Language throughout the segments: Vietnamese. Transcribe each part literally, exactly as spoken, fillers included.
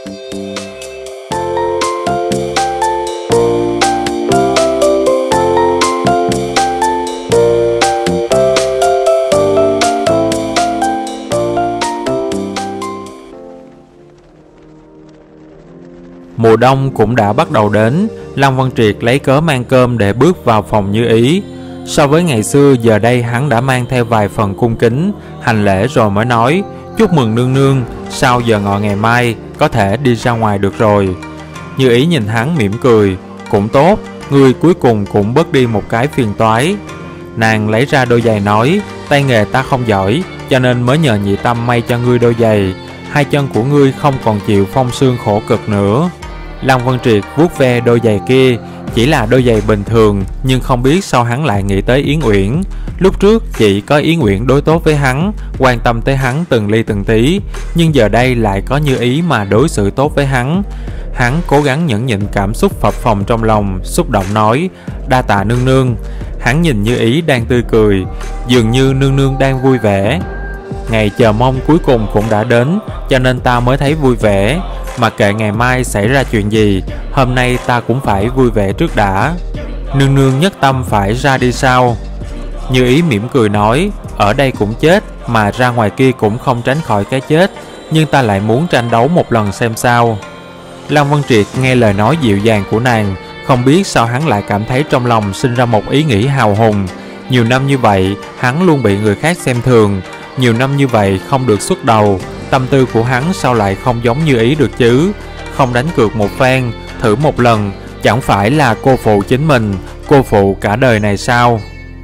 Mùa đông cũng đã bắt đầu đến, Lâm Vân Triệt lấy cớ mang cơm để bước vào phòng Như Ý. So với ngày xưa, giờ đây hắn đã mang theo vài phần cung kính, hành lễ rồi mới nói: "Chúc mừng nương nương, sau giờ ngọ ngày mai có thể đi ra ngoài được rồi." Như Ý nhìn hắn mỉm cười: "Cũng tốt, ngươi cuối cùng cũng bớt đi một cái phiền toái." Nàng lấy ra đôi giày nói: "Tay nghề ta không giỏi, cho nên mới nhờ nhị tâm may cho ngươi đôi giày. Hai chân của ngươi không còn chịu phong sương khổ cực nữa." Lâm Vân Triệt vuốt ve đôi giày kia, chỉ là đôi giày bình thường, nhưng không biết sao hắn lại nghĩ tới Yến Uyển. Lúc trước chỉ có Yến Uyển đối tốt với hắn, quan tâm tới hắn từng ly từng tí, nhưng giờ đây lại có Như Ý mà đối xử tốt với hắn. Hắn cố gắng nhẫn nhịn cảm xúc phập phồng trong lòng, xúc động nói: "Đa tạ nương nương." Hắn nhìn Như Ý đang tươi cười, dường như nương nương đang vui vẻ. Ngày chờ mong cuối cùng cũng đã đến, cho nên ta mới thấy vui vẻ. Mà kệ ngày mai xảy ra chuyện gì, hôm nay ta cũng phải vui vẻ trước đã. Nương nương nhất tâm phải ra đi sao? Như Ý mỉm cười nói: "Ở đây cũng chết, mà ra ngoài kia cũng không tránh khỏi cái chết, nhưng ta lại muốn tranh đấu một lần xem sao." Lâm Vân Triệt nghe lời nói dịu dàng của nàng, không biết sao hắn lại cảm thấy trong lòng sinh ra một ý nghĩ hào hùng. Nhiều năm như vậy, hắn luôn bị người khác xem thường, nhiều năm như vậy không được xuất đầu, tâm tư của hắn sao lại không giống Như Ý được chứ? Không đánh cược một phen, thử một lần, chẳng phải là cô phụ chính mình, cô phụ cả đời này sao?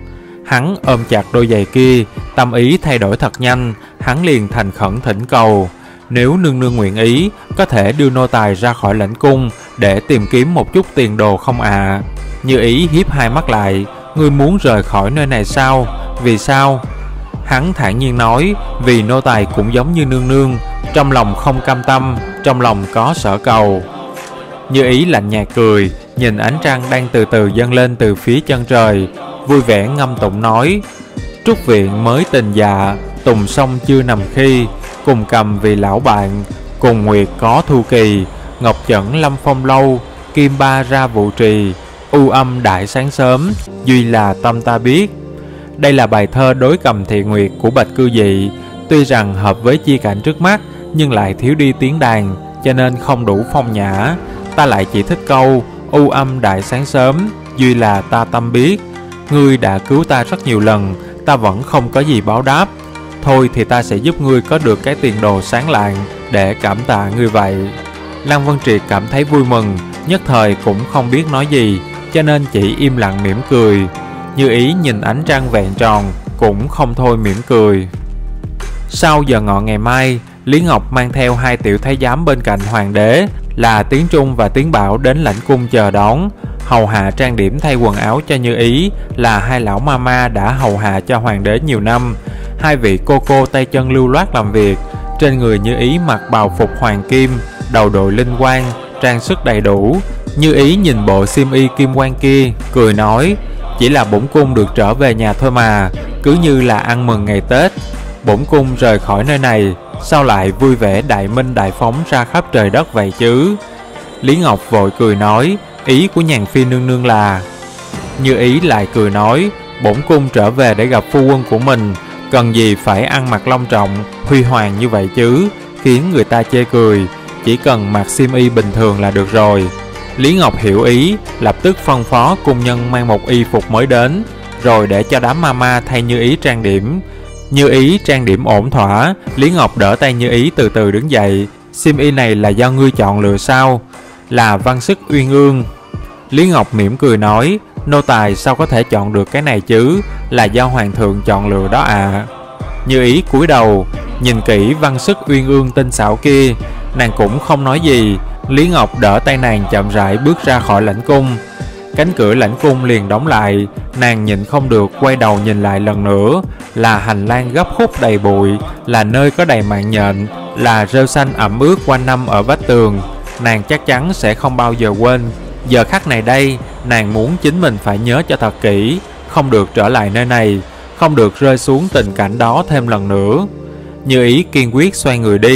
Hắn ôm chặt đôi giày kia, tâm ý thay đổi thật nhanh, hắn liền thành khẩn thỉnh cầu: "Nếu nương nương nguyện ý, có thể đưa nô tài ra khỏi lãnh cung để tìm kiếm một chút tiền đồ không ạ?" À? Như Ý hiếp hai mắt lại: "Ngươi muốn rời khỏi nơi này sao? Vì sao?" Hắn thản nhiên nói: "Vì nô tài cũng giống như nương nương, trong lòng không cam tâm, trong lòng có sở cầu." Như Ý lạnh nhạt cười, nhìn ánh trăng đang từ từ dâng lên từ phía chân trời, vui vẻ ngâm tụng nói: "Trúc viện mới tình dạ, tùng sông chưa nằm khi, cùng cầm vì lão bạn, cùng nguyệt có thu kỳ, ngọc chẩn lâm phong lâu, kim ba ra vụ trì, u âm đại sáng sớm, duy là tâm ta biết." Đây là bài thơ đối cầm thị nguyệt của Bạch Cư Dị. Tuy rằng hợp với chi cảnh trước mắt, nhưng lại thiếu đi tiếng đàn, cho nên không đủ phong nhã. Ta lại chỉ thích câu u âm đại sáng sớm, duy là ta tâm biết. Ngươi đã cứu ta rất nhiều lần, ta vẫn không có gì báo đáp. Thôi thì ta sẽ giúp ngươi có được cái tiền đồ sáng lạng để cảm tạ ngươi vậy. Lâm Vân Triệt cảm thấy vui mừng, nhất thời cũng không biết nói gì, cho nên chỉ im lặng mỉm cười. Như Ý nhìn ánh trăng vẹn tròn, cũng không thôi mỉm cười. Sau giờ ngọ ngày mai, Lý Ngọc mang theo hai tiểu thái giám bên cạnh hoàng đế là Tiến Trung và Tiến Bảo đến lãnh cung chờ đón. Hầu hạ trang điểm thay quần áo cho Như Ý là hai lão mama đã hầu hạ cho hoàng đế nhiều năm. Hai vị cô cô tay chân lưu loát làm việc. Trên người Như Ý mặc bào phục hoàng kim, đầu đội linh quang, trang sức đầy đủ. Như Ý nhìn bộ xiêm y kim quang kia, cười nói: "Chỉ là bổn cung được trở về nhà thôi mà, cứ như là ăn mừng ngày Tết. Bổn cung rời khỏi nơi này, sao lại vui vẻ đại minh đại phóng ra khắp trời đất vậy chứ?" Lý Ngọc vội cười nói: "Ý của nhàn phi nương nương là..." Như Ý lại cười nói: "Bổn cung trở về để gặp phu quân của mình, cần gì phải ăn mặc long trọng, huy hoàng như vậy chứ, khiến người ta chê cười, chỉ cần mặc xiêm y bình thường là được rồi." Lý Ngọc hiểu ý, lập tức phân phó cung nhân mang một y phục mới đến, rồi để cho đám mama thay Như Ý trang điểm. Như Ý trang điểm ổn thỏa, Lý Ngọc đỡ tay Như Ý từ từ đứng dậy: "Xiêm y này là do ngươi chọn lựa sao?" "Là văn sức uyên ương." Lý Ngọc mỉm cười nói: "Nô tài sao có thể chọn được cái này chứ, là do hoàng thượng chọn lựa đó à." Như Ý cúi đầu nhìn kỹ văn sức uyên ương tinh xảo kia, nàng cũng không nói gì. Lý Ngọc đỡ tay nàng chậm rãi bước ra khỏi lãnh cung. Cánh cửa lãnh cung liền đóng lại, nàng nhịn không được quay đầu nhìn lại lần nữa. Là hành lang gấp khúc đầy bụi, là nơi có đầy mạng nhện, là rêu xanh ẩm ướt quanh năm ở vách tường. Nàng chắc chắn sẽ không bao giờ quên. Giờ khắc này đây, nàng muốn chính mình phải nhớ cho thật kỹ, không được trở lại nơi này, không được rơi xuống tình cảnh đó thêm lần nữa. Như Ý kiên quyết xoay người đi,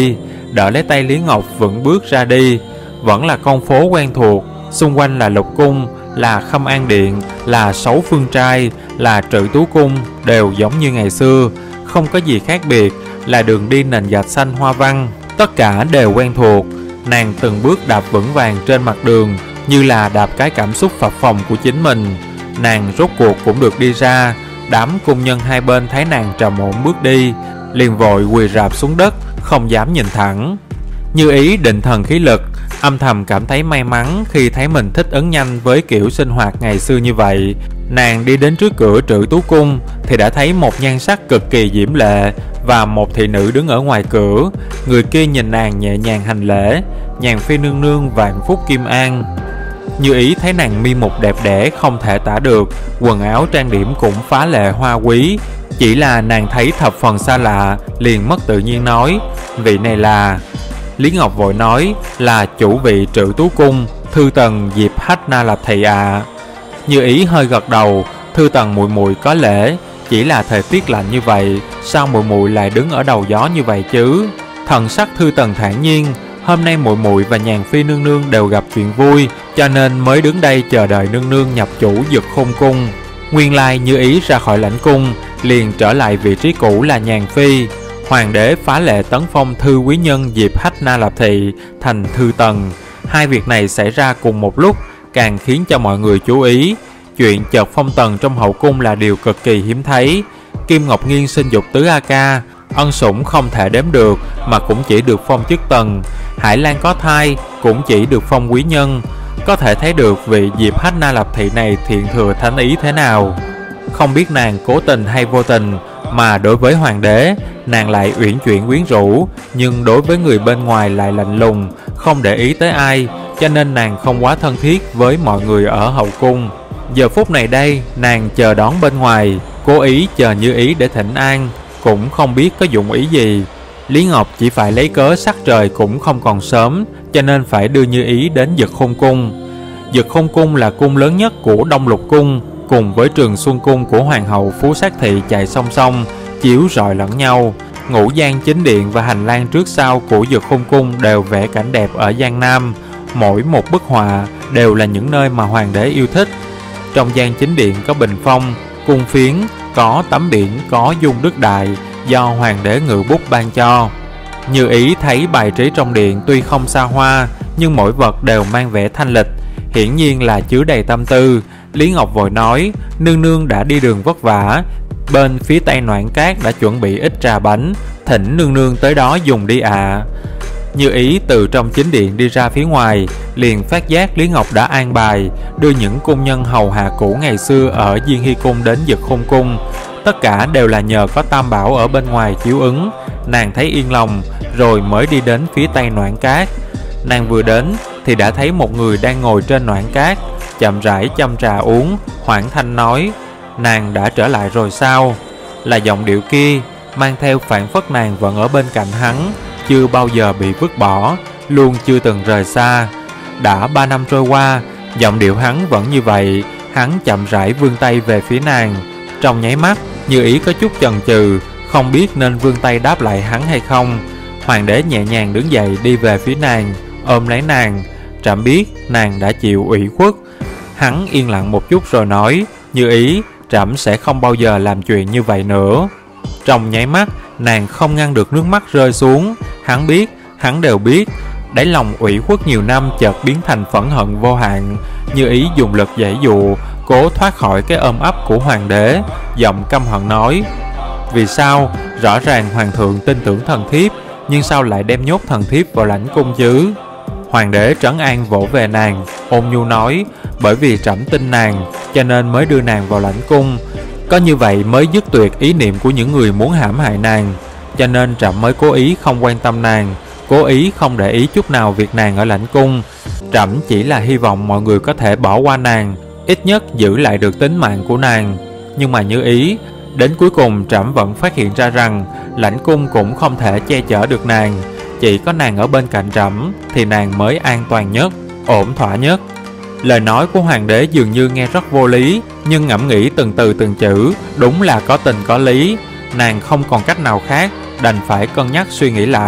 đỡ lấy tay Lý Ngọc vững bước ra đi. Vẫn là con phố quen thuộc, xung quanh là Lục Cung, là Khâm An Điện, là Sáu Phương Trai, là Trữ Tú Cung, đều giống như ngày xưa, không có gì khác biệt, là đường đi nền gạch xanh hoa văn, tất cả đều quen thuộc. Nàng từng bước đạp vững vàng trên mặt đường, như là đạp cái cảm xúc phập phồng của chính mình. Nàng rốt cuộc cũng được đi ra. Đám cung nhân hai bên thấy nàng trầm ổn bước đi, liền vội quỳ rạp xuống đất, không dám nhìn thẳng. Như Ý định thần khí lực, âm thầm cảm thấy may mắn khi thấy mình thích ứng nhanh với kiểu sinh hoạt ngày xưa như vậy. Nàng đi đến trước cửa Trữ Tú Cung thì đã thấy một nhan sắc cực kỳ diễm lệ và một thị nữ đứng ở ngoài cửa. Người kia nhìn nàng nhẹ nhàng hành lễ: "Nhàn phi nương nương vạn phúc kim an." Như Ý thấy nàng mi mục đẹp đẽ không thể tả được, quần áo trang điểm cũng phá lệ hoa quý. Chỉ là nàng thấy thập phần xa lạ, liền mất tự nhiên nói: "Vị này là..." Lý Ngọc vội nói: "Là chủ vị Trữ Tú Cung, thư tần Diệp Hách Na Lạp Thị ạ." À. Như Ý hơi gật đầu: "Thư tần muội muội có lễ, chỉ là thời tiết lạnh như vậy, sao muội muội lại đứng ở đầu gió như vậy chứ?" Thần sắc thư tần thản nhiên: "Hôm nay muội muội và Nhàn phi nương nương đều gặp chuyện vui, cho nên mới đứng đây chờ đợi nương nương nhập chủ Dực Khôn Cung." Nguyên lai Như Ý ra khỏi lãnh cung, liền trở lại vị trí cũ là Nhàn phi. Hoàng đế phá lệ tấn phong thư quý nhân Diệp Hách Na Lạp Thị thành thư tần. Hai việc này xảy ra cùng một lúc, càng khiến cho mọi người chú ý. Chuyện chợt phong tần trong hậu cung là điều cực kỳ hiếm thấy. Kim Ngọc Nghiên sinh dục tứ a ca, ân sủng không thể đếm được mà cũng chỉ được phong chức tần. Hải Lan có thai cũng chỉ được phong quý nhân. Có thể thấy được vị Diệp Hách Na Lạp Thị này thiện thừa thánh ý thế nào. Không biết nàng cố tình hay vô tình, mà đối với hoàng đế nàng lại uyển chuyển quyến rũ, nhưng đối với người bên ngoài lại lạnh lùng, không để ý tới ai, cho nên nàng không quá thân thiết với mọi người ở hậu cung. Giờ phút này đây, nàng chờ đón bên ngoài, cố ý chờ Như Ý để thỉnh an, cũng không biết có dụng ý gì. Lý Ngọc chỉ phải lấy cớ sắc trời cũng không còn sớm, cho nên phải đưa Như Ý đến Dực Khôn Cung. Dực Khôn Cung là cung lớn nhất của Đông Lục Cung, cùng với Trường Xuân Cung của Hoàng hậu Phú Sát Thị chạy song song, chiếu rọi lẫn nhau. Ngũ Giang chính điện và hành lang trước sau của Dực Khôn Cung đều vẽ cảnh đẹp ở Giang Nam. Mỗi một bức họa đều là những nơi mà hoàng đế yêu thích. Trong Giang chính điện có bình phong, cung phiến, có tấm biển, có dung đức đại do hoàng đế ngự bút ban cho. Như Ý thấy bài trí trong điện tuy không xa hoa, nhưng mỗi vật đều mang vẻ thanh lịch, hiển nhiên là chứa đầy tâm tư. Lý Ngọc vội nói: "Nương nương đã đi đường vất vả, bên phía tây Noãn Cát đã chuẩn bị ít trà bánh, thỉnh nương nương tới đó dùng đi ạ." À. Như Ý từ trong chính điện đi ra phía ngoài, liền phát giác Lý Ngọc đã an bài đưa những cung nhân hầu hạ cũ ngày xưa ở Diên Hy Cung đến Dực Khôn Cung. Tất cả đều là nhờ có Tam Bảo ở bên ngoài chiếu ứng, nàng thấy yên lòng, rồi mới đi đến phía tây Noãn Cát. Nàng vừa đến thì đã thấy một người đang ngồi trên Noãn Cát, chậm rãi châm trà uống, hoảng thanh nói: "Nàng đã trở lại rồi sao?" Là giọng điệu kia, mang theo phản phất nàng vẫn ở bên cạnh hắn, chưa bao giờ bị vứt bỏ, luôn chưa từng rời xa. Đã ba năm trôi qua, giọng điệu hắn vẫn như vậy. Hắn chậm rãi vươn tay về phía nàng. Trong nháy mắt, Như Ý có chút chần chừ, không biết nên vươn tay đáp lại hắn hay không. Hoàng đế nhẹ nhàng đứng dậy đi về phía nàng, ôm lấy nàng. Trẫm biết nàng đã chịu ủy khuất. Hắn yên lặng một chút rồi nói: "Như Ý, trẫm sẽ không bao giờ làm chuyện như vậy nữa." Trong nháy mắt, nàng không ngăn được nước mắt rơi xuống. Hắn biết, hắn đều biết. Đáy lòng ủy khuất nhiều năm chợt biến thành phẫn hận vô hạn. Như Ý dùng lực giãy dụ, cố thoát khỏi cái ôm ấp của hoàng đế, giọng căm hận nói: "Vì sao? Rõ ràng hoàng thượng tin tưởng thần thiếp, nhưng sao lại đem nhốt thần thiếp vào lãnh cung chứ?" Hoàng đế trấn an vỗ về nàng, ôn nhu nói: "Bởi vì trẫm tin nàng, cho nên mới đưa nàng vào lãnh cung. Có như vậy mới dứt tuyệt ý niệm của những người muốn hãm hại nàng. Cho nên trẫm mới cố ý không quan tâm nàng, cố ý không để ý chút nào việc nàng ở lãnh cung. Trẫm chỉ là hy vọng mọi người có thể bỏ qua nàng, ít nhất giữ lại được tính mạng của nàng. Nhưng mà Như Ý, đến cuối cùng trẫm vẫn phát hiện ra rằng lãnh cung cũng không thể che chở được nàng. Chỉ có nàng ở bên cạnh trẫm thì nàng mới an toàn nhất, ổn thỏa nhất." Lời nói của hoàng đế dường như nghe rất vô lý, nhưng ngẫm nghĩ từng từ từng chữ, đúng là có tình có lý. Nàng không còn cách nào khác, đành phải cân nhắc suy nghĩ lại.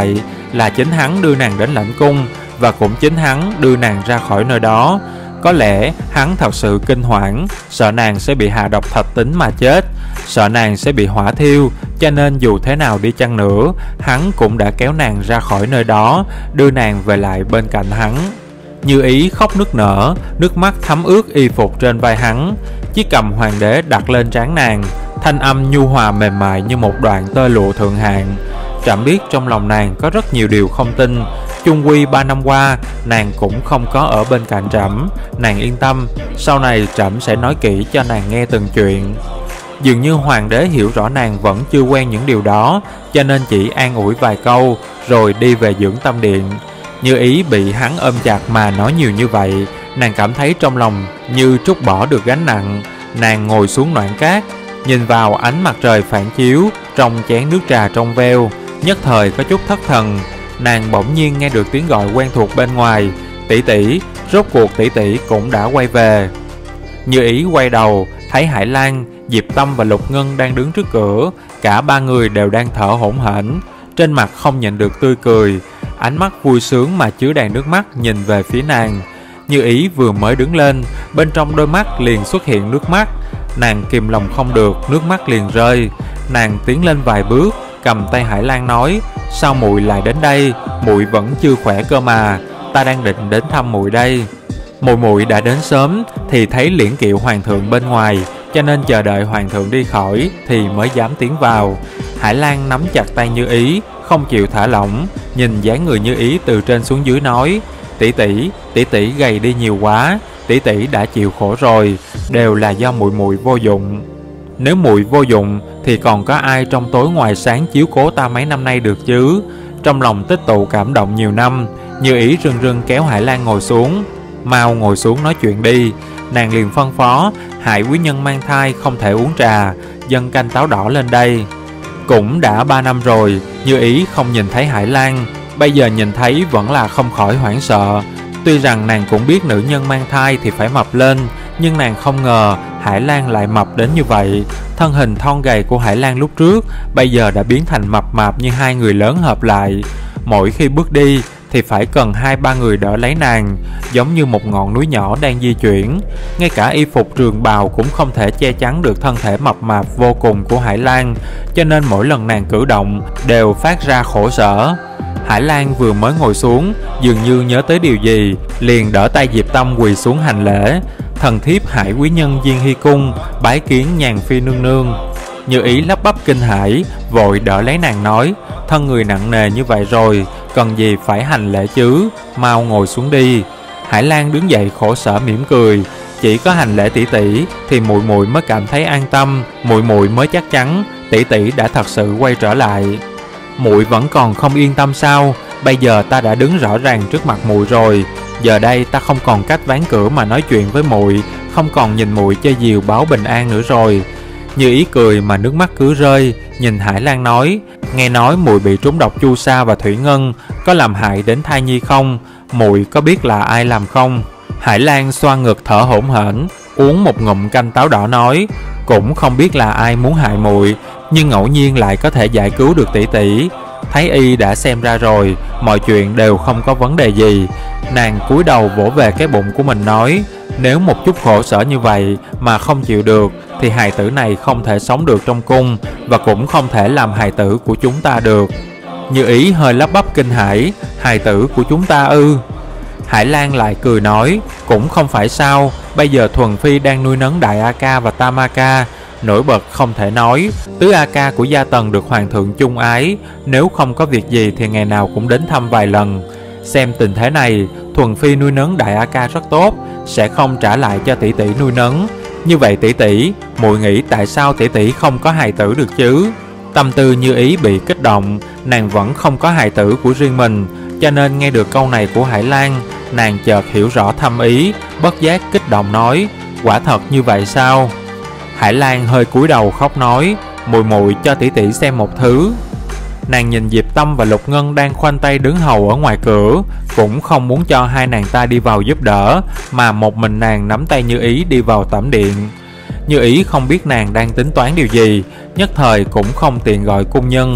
là chính hắn đưa nàng đến lãnh cung, và cũng chính hắn đưa nàng ra khỏi nơi đó. Có lẽ hắn thật sự kinh hoảng, sợ nàng sẽ bị hạ độc thạch tính mà chết, sợ nàng sẽ bị hỏa thiêu, cho nên dù thế nào đi chăng nữa, hắn cũng đã kéo nàng ra khỏi nơi đó, đưa nàng về lại bên cạnh hắn. Như Ý khóc nức nở, nước mắt thấm ướt y phục trên vai hắn. Chiếc cầm hoàng đế đặt lên trán nàng, thanh âm nhu hòa mềm mại như một đoạn tơ lụa thượng hạng. Trẫm biết trong lòng nàng có rất nhiều điều không tin, chung quy ba năm qua nàng cũng không có ở bên cạnh trẫm. Nàng yên tâm, sau này trẫm sẽ nói kỹ cho nàng nghe từng chuyện. Dường như hoàng đế hiểu rõ nàng vẫn chưa quen những điều đó, cho nên chỉ an ủi vài câu rồi đi về dưỡng tâm điện. Như Ý bị hắn ôm chặt mà nói nhiều như vậy, nàng cảm thấy trong lòng như trút bỏ được gánh nặng. Nàng ngồi xuống noãn cát, nhìn vào ánh mặt trời phản chiếu trong chén nước trà trong veo, nhất thời có chút thất thần. Nàng bỗng nhiên nghe được tiếng gọi quen thuộc bên ngoài: tỷ tỷ, rốt cuộc tỷ tỷ cũng đã quay về. Như Ý quay đầu, thấy Hải Lan, Diệp Tâm và Lục Ngân đang đứng trước cửa. Cả ba người đều đang thở hổn hển, trên mặt không nhịn được tươi cười, ánh mắt vui sướng mà chứa đầy nước mắt nhìn về phía nàng. Như Ý vừa mới đứng lên, bên trong đôi mắt liền xuất hiện nước mắt. Nàng kìm lòng không được, nước mắt liền rơi. Nàng tiến lên vài bước, cầm tay Hải Lan nói: sao muội lại đến đây? Muội vẫn chưa khỏe cơ mà, ta đang định đến thăm muội đây. Muội muội đã đến sớm thì thấy liễn kiệu hoàng thượng bên ngoài, cho nên chờ đợi hoàng thượng đi khỏi thì mới dám tiến vào. Hải Lan nắm chặt tay Như Ý, không chịu thả lỏng, nhìn dáng người Như Ý từ trên xuống dưới nói: tỷ tỷ, tỷ tỷ gầy đi nhiều quá, tỷ tỷ đã chịu khổ rồi, đều là do muội muội vô dụng. Nếu muội vô dụng thì còn có ai trong tối ngoài sáng chiếu cố ta mấy năm nay được chứ? Trong lòng tích tụ cảm động nhiều năm, Như Ý rưng rưng kéo Hải Lan ngồi xuống. Mau ngồi xuống nói chuyện đi. Nàng liền phân phó: Hải quý nhân mang thai không thể uống trà, dâng canh táo đỏ lên đây. Cũng đã ba năm rồi, Như Ý không nhìn thấy Hải Lan, bây giờ nhìn thấy vẫn là không khỏi hoảng sợ. Tuy rằng nàng cũng biết nữ nhân mang thai thì phải mập lên, nhưng nàng không ngờ Hải Lan lại mập đến như vậy. Thân hình thon gầy của Hải Lan lúc trước bây giờ đã biến thành mập mạp như hai người lớn hợp lại. Mỗi khi bước đi thì phải cần hai ba người đỡ lấy nàng, giống như một ngọn núi nhỏ đang di chuyển. Ngay cả y phục trường bào cũng không thể che chắn được thân thể mập mạp vô cùng của Hải Lan, cho nên mỗi lần nàng cử động đều phát ra khổ sở. Hải Lan vừa mới ngồi xuống, dường như nhớ tới điều gì, liền đỡ tay Diệp Tâm quỳ xuống hành lễ: thần thiếp Hải quý nhân Diên Hy cung bái kiến nhàn phi nương nương. Như Ý lắp bắp kinh hãi, vội đỡ lấy nàng nói: thân người nặng nề như vậy rồi, cần gì phải hành lễ chứ, mau ngồi xuống đi. Hải Lan đứng dậy khổ sở mỉm cười: chỉ có hành lễ tỷ tỷ thì muội muội mới cảm thấy an tâm, muội muội mới chắc chắn tỷ tỷ đã thật sự quay trở lại. Muội vẫn còn không yên tâm sao? Bây giờ ta đã đứng rõ ràng trước mặt muội rồi, giờ đây ta không còn cách ván cửa mà nói chuyện với muội, không còn nhìn muội chơi diều báo bình an nữa rồi. Như Ý cười mà nước mắt cứ rơi, nhìn Hải Lan nói: nghe nói muội bị trúng độc chu sa và thủy ngân, có làm hại đến thai nhi không? Muội có biết là ai làm không? Hải Lan xoa ngực thở hổn hển, uống một ngụm canh táo đỏ nói: cũng không biết là ai muốn hại muội, nhưng ngẫu nhiên lại có thể giải cứu được tỷ tỷ. Thái y đã xem ra rồi, mọi chuyện đều không có vấn đề gì. Nàng cúi đầu vỗ về cái bụng của mình nói: nếu một chút khổ sở như vậy mà không chịu được thì hài tử này không thể sống được trong cung, và cũng không thể làm hài tử của chúng ta được. Như Ý hơi lắp bắp kinh hãi: hài tử của chúng ta ư? Hải Lan lại cười nói: cũng không phải sao, bây giờ Thuần Phi đang nuôi nấng Đại A Ca và Tam A Ca, nổi bật không thể nói. Tứ A Ca của gia tần được hoàng thượng chung ái, nếu không có việc gì thì ngày nào cũng đến thăm vài lần. Xem tình thế này, Thuần Phi nuôi nấng Đại A Ca rất tốt, sẽ không trả lại cho tỷ tỷ nuôi nấng. Như vậy tỷ tỷ, muội nghĩ tại sao tỷ tỷ không có hài tử được chứ? Tâm tư Như Ý bị kích động, nàng vẫn không có hài tử của riêng mình, cho nên nghe được câu này của Hải Lan, nàng chợt hiểu rõ thâm ý, bất giác kích động nói: quả thật như vậy sao? Hải Lan hơi cúi đầu khóc nói: muội muội cho tỷ tỷ xem một thứ. Nàng nhìn Diệp Tâm và Lục Ngân đang khoanh tay đứng hầu ở ngoài cửa, cũng không muốn cho hai nàng ta đi vào giúp đỡ, mà một mình nàng nắm tay Như Ý đi vào tẩm điện. Như Ý không biết nàng đang tính toán điều gì, nhất thời cũng không tiện gọi cung nhân.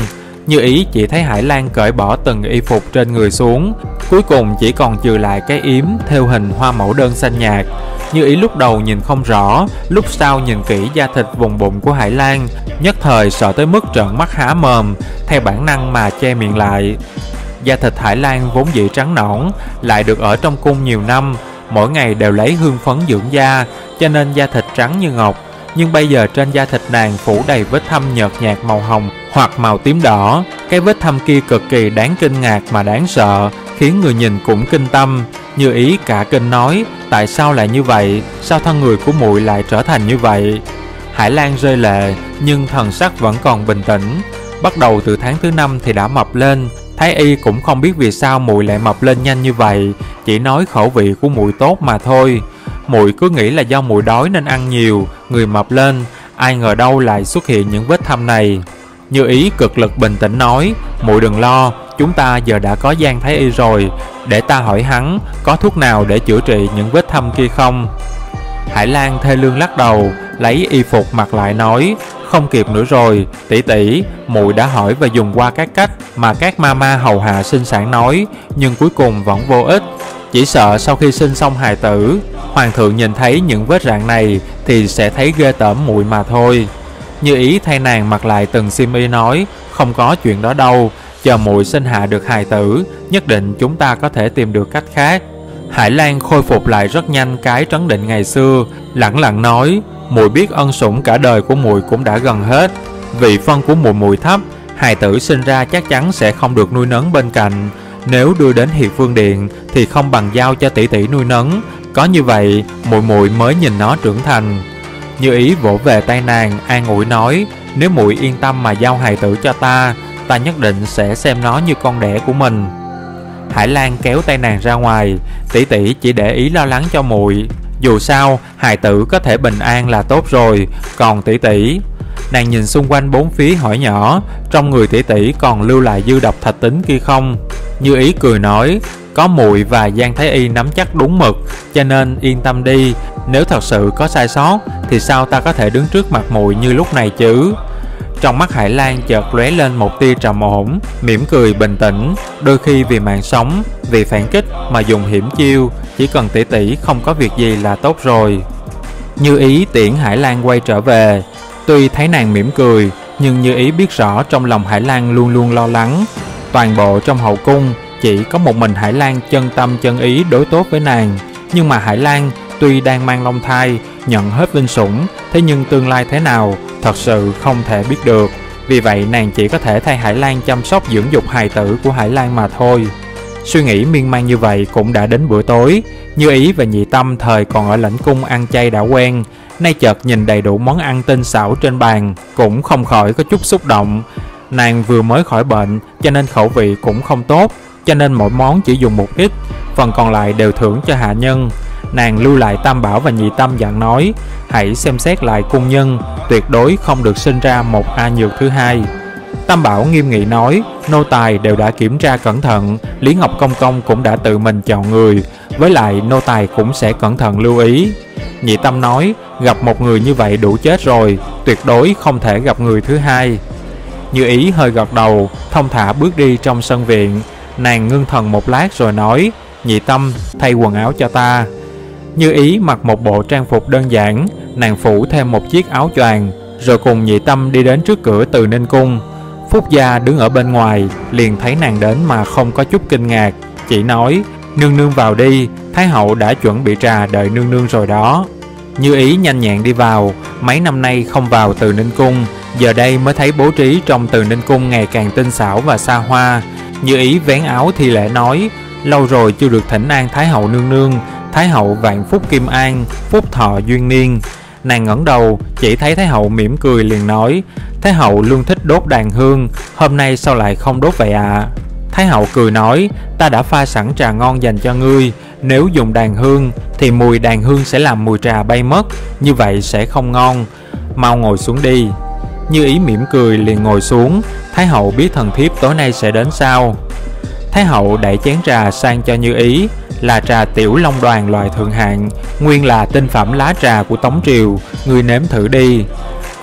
Như Ý chỉ thấy Hải Lan cởi bỏ từng y phục trên người xuống, cuối cùng chỉ còn trừ lại cái yếm theo hình hoa mẫu đơn xanh nhạt. Như Ý lúc đầu nhìn không rõ, lúc sau nhìn kỹ da thịt vùng bụng của Hải Lan, nhất thời sợ tới mức trợn mắt há mồm, theo bản năng mà che miệng lại. Da thịt Hải Lan vốn dĩ trắng nõn, lại được ở trong cung nhiều năm, mỗi ngày đều lấy hương phấn dưỡng da, cho nên da thịt trắng như ngọc. Nhưng bây giờ trên da thịt nàng phủ đầy vết thâm nhợt nhạt màu hồng hoặc màu tím đỏ. Cái vết thâm kia cực kỳ đáng kinh ngạc mà đáng sợ, khiến người nhìn cũng kinh tâm. Như Ý cả kinh nói: tại sao lại như vậy? Sao thân người của muội lại trở thành như vậy? Hải Lan rơi lệ, nhưng thần sắc vẫn còn bình tĩnh. Bắt đầu từ tháng thứ năm thì đã mập lên. Thái y cũng không biết vì sao muội lại mập lên nhanh như vậy, chỉ nói khẩu vị của muội tốt mà thôi. Muội cứ nghĩ là do muội đói nên ăn nhiều, người mập lên, ai ngờ đâu lại xuất hiện những vết thâm này. Như Ý cực lực bình tĩnh nói: muội đừng lo, chúng ta giờ đã có Giang Thái y rồi, để ta hỏi hắn có thuốc nào để chữa trị những vết thâm kia không. Hải Lan thê lương lắc đầu, lấy y phục mặc lại nói: không kịp nữa rồi, tỷ tỷ, muội đã hỏi và dùng qua các cách mà các mama hầu hạ sinh sản nói, nhưng cuối cùng vẫn vô ích. Chỉ sợ sau khi sinh xong hài tử, hoàng thượng nhìn thấy những vết rạn này thì sẽ thấy ghê tởm muội mà thôi. Như Ý thay nàng mặc lại từng xiêm y nói: không có chuyện đó đâu, chờ muội sinh hạ được hài tử, nhất định chúng ta có thể tìm được cách khác. Hải Lan khôi phục lại rất nhanh cái trấn định ngày xưa, lẳng lặng nói: muội biết ân sủng cả đời của muội cũng đã gần hết, vị phân của muội muội thấp, hài tử sinh ra chắc chắn sẽ không được nuôi nấng bên cạnh. Nếu đưa đến Hiệp Vương Điện thì không bằng giao cho tỷ tỷ nuôi nấng, có như vậy muội muội mới nhìn nó trưởng thành. Như Ý vỗ về tay nàng an ủi nói: nếu muội yên tâm mà giao hài tử cho ta, ta nhất định sẽ xem nó như con đẻ của mình. Hải Lan kéo tay nàng ra ngoài: tỷ tỷ chỉ để ý lo lắng cho muội, dù sao hài tử có thể bình an là tốt rồi, còn tỷ tỷ. Nàng nhìn xung quanh bốn phía hỏi nhỏ: trong người tỷ tỷ còn lưu lại dư độc thạch tính kia không? Như Ý cười nói: có muội và Giang Thái y nắm chắc đúng mực, cho nên yên tâm đi, nếu thật sự có sai sót thì sao ta có thể đứng trước mặt muội như lúc này chứ? Trong mắt Hải Lan chợt lóe lên một tia trầm ổn, mỉm cười bình tĩnh. Đôi khi vì mạng sống, vì phản kích mà dùng hiểm chiêu, chỉ cần tỷ tỷ không có việc gì là tốt rồi. Như Ý tiễn Hải Lan quay trở về. Tuy thấy nàng mỉm cười, nhưng Như Ý biết rõ trong lòng Hải Lan luôn luôn lo lắng. Toàn bộ trong hậu cung chỉ có một mình Hải Lan chân tâm chân ý đối tốt với nàng. Nhưng mà Hải Lan tuy đang mang long thai, nhận hết vinh sủng, thế nhưng tương lai thế nào thật sự không thể biết được. Vì vậy nàng chỉ có thể thay Hải Lan chăm sóc dưỡng dục hài tử của Hải Lan mà thôi. Suy nghĩ miên man như vậy cũng đã đến bữa tối. Như Ý và Nhị Tâm thời còn ở lãnh cung ăn chay đã quen, nay chợt nhìn đầy đủ món ăn tinh xảo trên bàn cũng không khỏi có chút xúc động. Nàng vừa mới khỏi bệnh cho nên khẩu vị cũng không tốt, cho nên mỗi món chỉ dùng một ít, phần còn lại đều thưởng cho hạ nhân. Nàng lưu lại Tam Bảo và Nhị Tâm dặn nói: hãy xem xét lại cung nhân, tuyệt đối không được sinh ra một A Nhược thứ hai. Tam Bảo nghiêm nghị nói: nô tài đều đã kiểm tra cẩn thận, Lý Ngọc Công Công cũng đã tự mình chọn người, với lại nô tài cũng sẽ cẩn thận lưu ý. Nhị Tâm nói: gặp một người như vậy đủ chết rồi, tuyệt đối không thể gặp người thứ hai. Như Ý hơi gật đầu, thông thả bước đi trong sân viện. Nàng ngưng thần một lát rồi nói: Nhị Tâm, thay quần áo cho ta. Như Ý mặc một bộ trang phục đơn giản, nàng phủ thêm một chiếc áo choàng, rồi cùng Nhị Tâm đi đến trước cửa Từ Ninh Cung. Phúc Gia đứng ở bên ngoài, liền thấy nàng đến mà không có chút kinh ngạc, chỉ nói: nương nương vào đi, Thái hậu đã chuẩn bị trà đợi nương nương rồi đó. Như Ý nhanh nhẹn đi vào, mấy năm nay không vào Từ Ninh Cung, giờ đây mới thấy bố trí trong Từ Ninh Cung ngày càng tinh xảo và xa hoa. Như Ý vén áo thi lễ nói: lâu rồi chưa được thỉnh an Thái hậu nương nương, Thái hậu vạn phúc kim an, phúc thọ duyên niên. Nàng ngẩng đầu chỉ thấy Thái hậu mỉm cười liền nói: Thái hậu luôn thích đốt đàn hương, hôm nay sao lại không đốt vậy ạ? À? Thái hậu cười nói: ta đã pha sẵn trà ngon dành cho ngươi, nếu dùng đàn hương thì mùi đàn hương sẽ làm mùi trà bay mất, như vậy sẽ không ngon. Mau ngồi xuống đi. Như Ý mỉm cười liền ngồi xuống. Thái hậu biết thần thiếp tối nay sẽ đến sao? Thái hậu đẩy chén trà sang cho Như Ý, là trà tiểu long đoàn loại thượng hạng, nguyên là tinh phẩm lá trà của Tống Triều, ngươi nếm thử đi.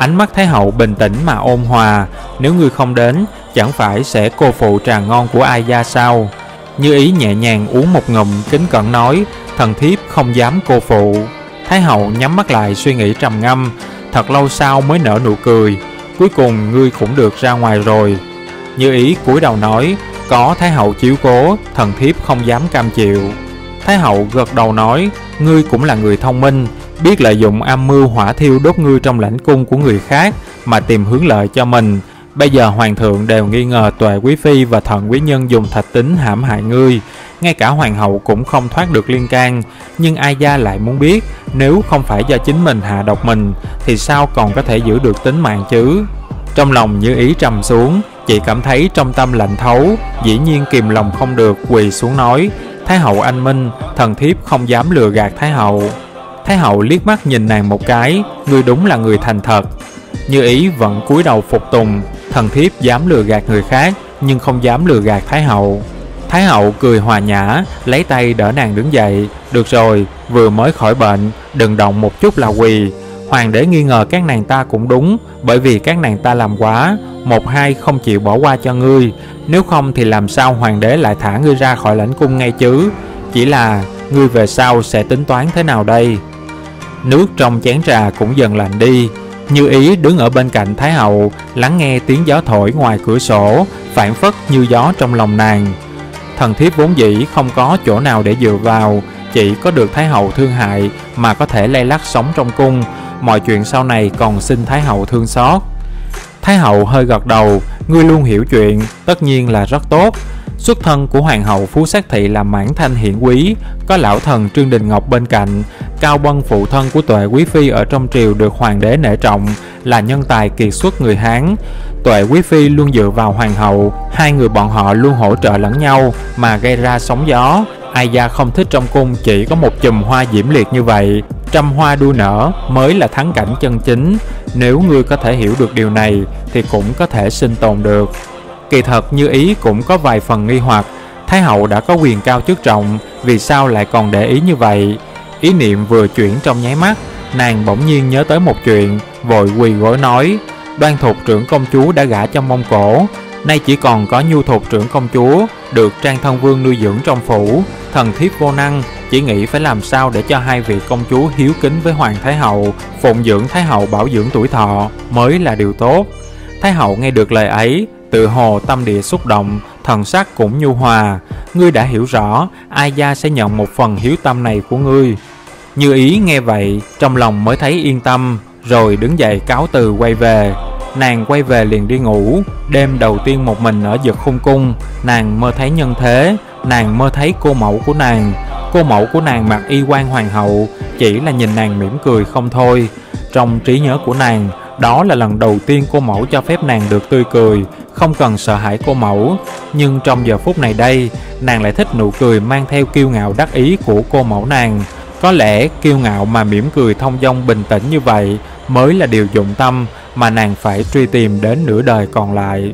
Ánh mắt Thái hậu bình tĩnh mà ôn hòa. Nếu ngươi không đến, chẳng phải sẽ cô phụ trà ngon của Ai gia sao? Như Ý nhẹ nhàng uống một ngụm, kính cẩn nói: thần thiếp không dám cô phụ. Thái hậu nhắm mắt lại suy nghĩ trầm ngâm, thật lâu sau mới nở nụ cười: cuối cùng ngươi cũng được ra ngoài rồi. Như Ý cúi đầu nói: có Thái hậu chiếu cố, thần thiếp không dám cam chịu. Thái hậu gật đầu nói: ngươi cũng là người thông minh, biết lợi dụng âm mưu hỏa thiêu đốt ngươi trong lãnh cung của người khác mà tìm hướng lợi cho mình. Bây giờ hoàng thượng đều nghi ngờ Tuệ quý phi và Thận quý nhân dùng thạch tín hãm hại ngươi, ngay cả hoàng hậu cũng không thoát được liên can. Nhưng Ai gia lại muốn biết, nếu không phải do chính mình hạ độc mình thì sao còn có thể giữ được tính mạng chứ? Trong lòng Như Ý trầm xuống, chị cảm thấy trong tâm lạnh thấu, dĩ nhiên kìm lòng không được, quỳ xuống nói: Thái hậu anh minh, thần thiếp không dám lừa gạt Thái hậu. Thái hậu liếc mắt nhìn nàng một cái: ngươi đúng là người thành thật. Như Ý vẫn cúi đầu phục tùng: thần thiếp dám lừa gạt người khác, nhưng không dám lừa gạt Thái hậu. Thái hậu cười hòa nhã, lấy tay đỡ nàng đứng dậy: được rồi, vừa mới khỏi bệnh, đừng động một chút là quỳ. Hoàng đế nghi ngờ các nàng ta cũng đúng, bởi vì các nàng ta làm quá, một hai không chịu bỏ qua cho ngươi. Nếu không thì làm sao hoàng đế lại thả ngươi ra khỏi lãnh cung ngay chứ? Chỉ là ngươi về sau sẽ tính toán thế nào đây? Nước trong chén trà cũng dần lạnh đi. Như Ý đứng ở bên cạnh Thái hậu, lắng nghe tiếng gió thổi ngoài cửa sổ, phảng phất như gió trong lòng nàng. Thần thiếp vốn dĩ không có chỗ nào để dựa vào, chỉ có được Thái hậu thương hại mà có thể lay lắt sống trong cung. Mọi chuyện sau này còn xin Thái hậu thương xót. Thái hậu hơi gật đầu: ngươi luôn hiểu chuyện, tất nhiên là rất tốt. Xuất thân của hoàng hậu Phú Sát Thị là mãn thanh hiển quý, có lão thần Trương Đình Ngọc bên cạnh. Cao Bân phụ thân của Tuệ quý phi ở trong triều được hoàng đế nể trọng, là nhân tài kiệt xuất người Hán. Tuệ quý phi luôn dựa vào hoàng hậu, hai người bọn họ luôn hỗ trợ lẫn nhau mà gây ra sóng gió. Ai gia không thích trong cung chỉ có một chùm hoa diễm liệt như vậy, trăm hoa đua nở mới là thắng cảnh chân chính. Nếu ngươi có thể hiểu được điều này thì cũng có thể sinh tồn được. Kỳ thật Như Ý cũng có vài phần nghi hoặc, Thái hậu đã có quyền cao chức trọng, vì sao lại còn để ý như vậy? Ý niệm vừa chuyển trong nháy mắt, nàng bỗng nhiên nhớ tới một chuyện, vội quỳ gối nói: Đoan Thục trưởng công chúa đã gả cho Mông Cổ, nay chỉ còn có Nhu Thục trưởng công chúa được Trang Thân Vương nuôi dưỡng trong phủ. Thần thiếp vô năng, chỉ nghĩ phải làm sao để cho hai vị công chúa hiếu kính với Hoàng Thái hậu, phụng dưỡng Thái hậu bảo dưỡng tuổi thọ mới là điều tốt. Thái hậu nghe được lời ấy, tự hồ tâm địa xúc động, thần sắc cũng nhu hòa: ngươi đã hiểu rõ, Ai gia sẽ nhận một phần hiếu tâm này của ngươi. Như Ý nghe vậy, trong lòng mới thấy yên tâm, rồi đứng dậy cáo từ quay về. Nàng quay về liền đi ngủ. Đêm đầu tiên một mình ở Dực Khung cung, nàng mơ thấy nhân thế. Nàng mơ thấy cô mẫu của nàng. Cô mẫu của nàng mặc y quan hoàng hậu, chỉ là nhìn nàng mỉm cười không thôi. Trong trí nhớ của nàng, đó là lần đầu tiên cô mẫu cho phép nàng được tươi cười, không cần sợ hãi cô mẫu. Nhưng trong giờ phút này đây, nàng lại thích nụ cười mang theo kiêu ngạo đắc ý của cô mẫu nàng. Có lẽ kiêu ngạo mà mỉm cười thông dong bình tĩnh như vậy mới là điều dụng tâm mà nàng phải truy tìm đến nửa đời còn lại.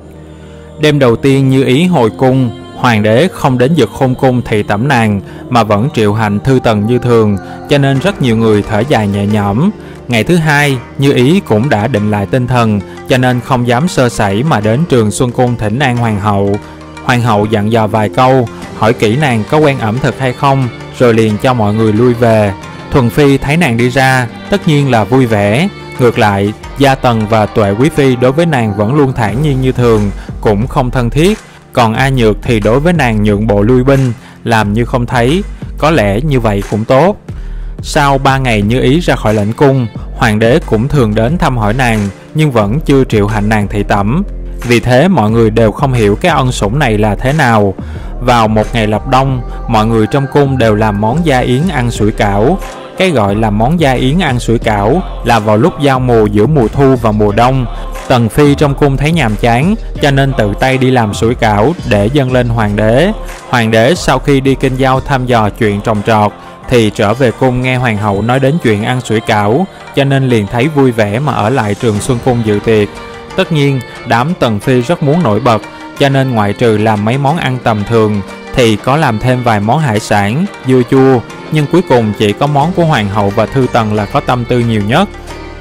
Đêm đầu tiên Như Ý hồi cung, hoàng đế không đến Dực Khung cung thị tẩm nàng, mà vẫn triệu hành thư tần như thường, cho nên rất nhiều người thở dài nhẹ nhõm. Ngày thứ hai, Như Ý cũng đã định lại tinh thần, cho nên không dám sơ sẩy mà đến Trường Xuân cung thỉnh an hoàng hậu. Hoàng hậu dặn dò vài câu, hỏi kỹ nàng có quen ẩm thực hay không, rồi liền cho mọi người lui về. Thuần phi thấy nàng đi ra, tất nhiên là vui vẻ. Ngược lại, Gia Tần và Tuệ quý phi đối với nàng vẫn luôn thản nhiên như thường, cũng không thân thiết. Còn A Nhược thì đối với nàng nhượng bộ lui binh, làm như không thấy. Có lẽ như vậy cũng tốt. Sau ba ngày Như Ý ra khỏi lãnh cung, hoàng đế cũng thường đến thăm hỏi nàng, nhưng vẫn chưa triệu hành nàng thị tẩm. Vì thế mọi người đều không hiểu cái ân sủng này là thế nào. Vào một ngày lập đông, mọi người trong cung đều làm món gia yến ăn sủi cảo. Cái gọi là món gia yến ăn sủi cảo là vào lúc giao mùa giữa mùa thu và mùa đông. Tần phi trong cung thấy nhàm chán, cho nên tự tay đi làm sủi cảo để dâng lên hoàng đế. Hoàng đế sau khi đi kinh giao thăm dò chuyện trồng trọt, thì trở về cung nghe hoàng hậu nói đến chuyện ăn sủi cảo, cho nên liền thấy vui vẻ mà ở lại Trường Xuân cung dự tiệc. Tất nhiên, đám tần phi rất muốn nổi bật, cho nên ngoại trừ làm mấy món ăn tầm thường, thì có làm thêm vài món hải sản, dưa chua, nhưng cuối cùng chỉ có món của hoàng hậu và thư tần là có tâm tư nhiều nhất.